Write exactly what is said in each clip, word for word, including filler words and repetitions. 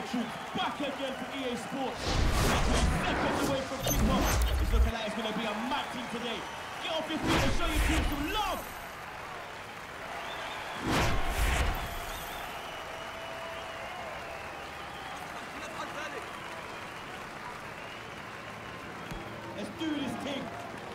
troops back again for E A Sports. Seconds away from kick-off. It's looking like it's going to be a mad team today. Get off your feet and show your team some love. Let's do this thing.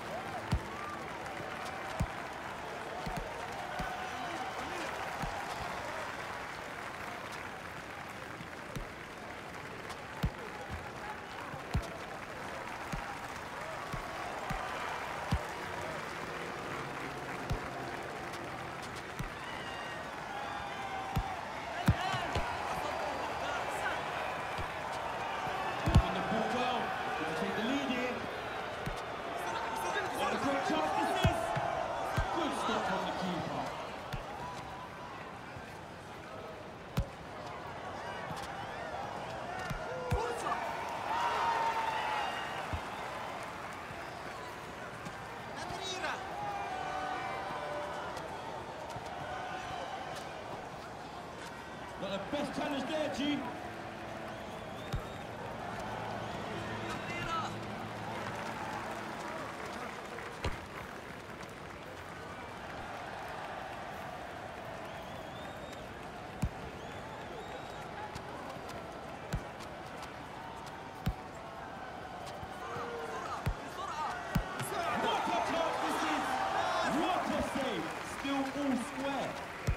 Got the best challenge there, G. What a chance this is! What a save! Still all square.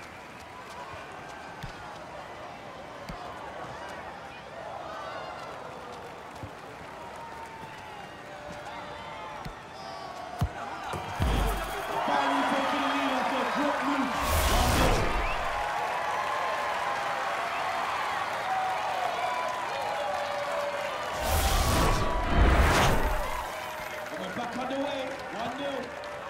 Back underway, one nil.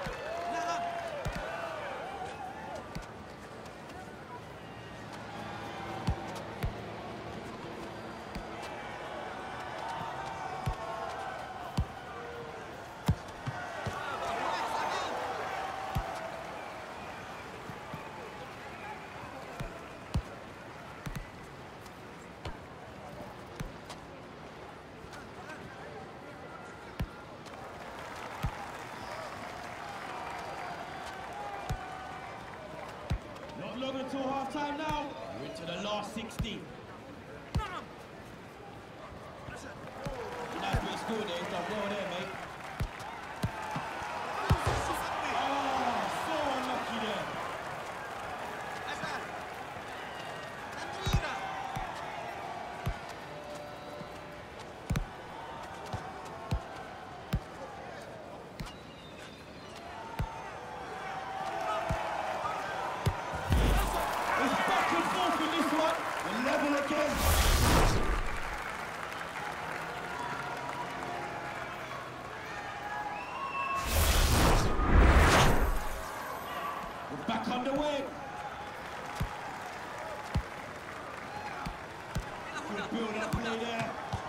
Not long until half time now. We're into the last sixty. Nice bit of score there. He's done well there, mate. Oh, so unlucky there. Level again. We're back underway. Good build-up play there.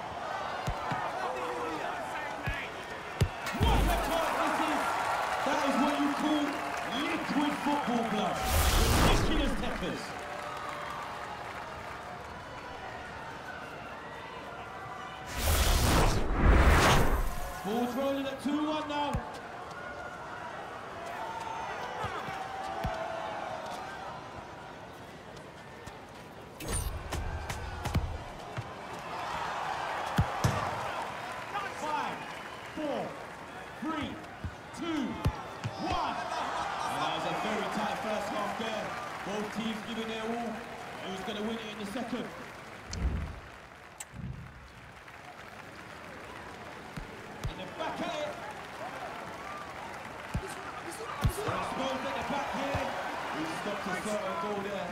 What a chance this is! That is what you call liquid football blood. Ridiculous tackles. Ball's rolling at two one now. Five, four, three, two, one. And that was a very tight first half there. Both teams giving their all. Who's going to win it in the second? Back at it. Exposed at the back here. He stopped his shot and goal there.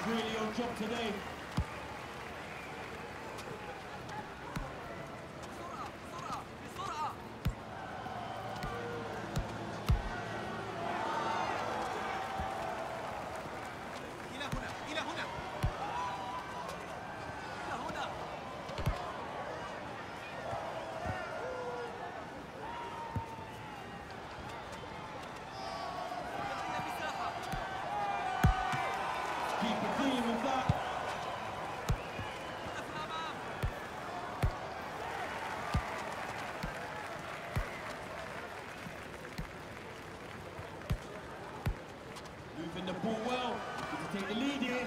really on job today. Keep it clean with that. Moving the ball well. Looking to take the lead here.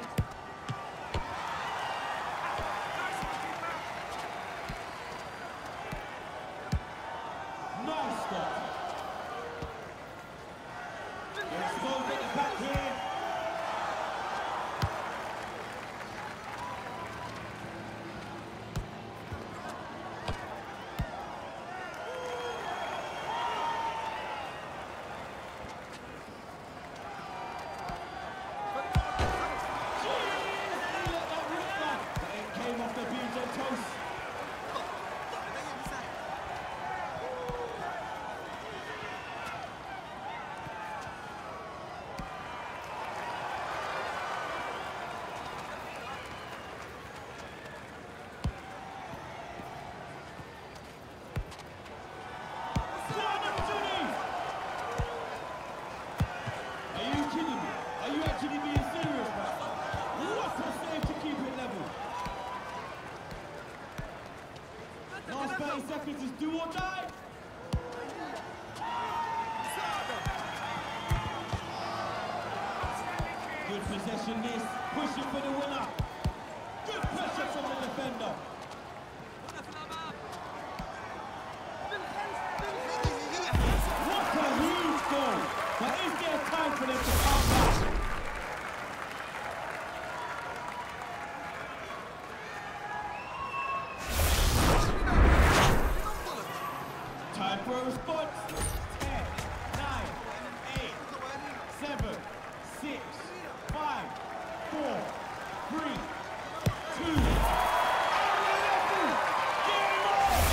Nice stop. They're exposed at the back here. thirty seconds is do or die. Good possession this, pushing for the winner. Good pressure from the defender. What a huge goal. But is there time for them to come back? Time for a response. ten, nine, eight, seven, six, five, four, three, two, game on!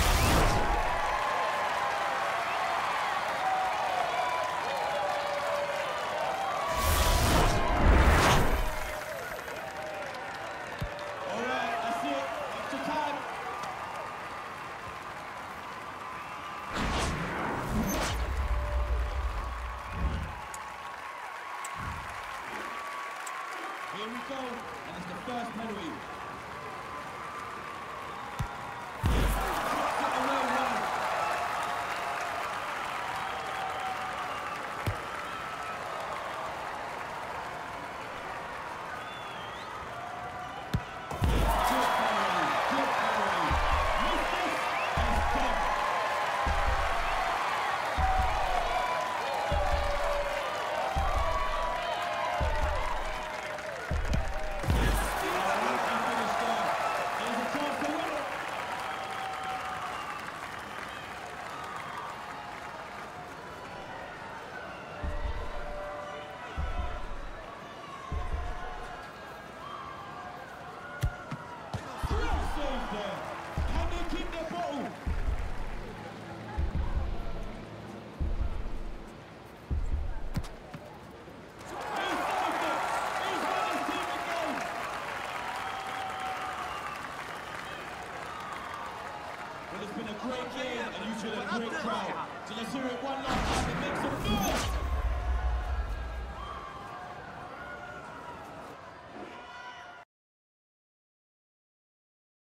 All right, that's it. Extra time. Here we go, and it's the first penalty. Puts it away well. Good penalty, good penalty. Miss this, and it's gone. Can they keep their bottle? He's saved it! He's won his team again! Well, it's been a great game and you should have a great crowd. So let's hear it one last time. It makes a